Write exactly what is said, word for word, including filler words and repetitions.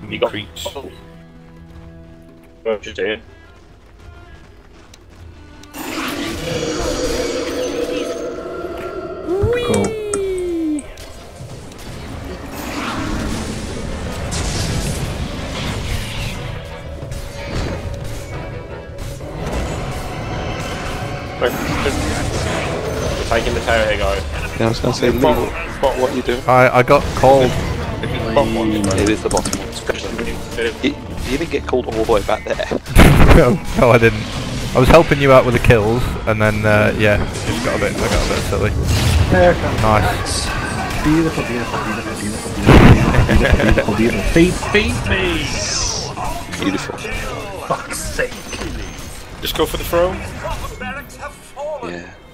You got creeps. Oh. What you doing? Cool. We're taking the tail here, guys. Yeah, I was going to say, Lee, Spot, what, spot what are you doing? I I got cold. Bottom one. It is the bottom one. You, you didn't get called all the way back there. no, no, I didn't. I was helping you out with the kills, and then uh, yeah, just got a bit. I got a bit silly. There it comes. Nice. Beautiful, beautiful, beautiful, beautiful, beautiful, beautiful, beautiful, beautiful. Feed, feed me! Beautiful. Fuck's sake. Just go for the throw. Yeah.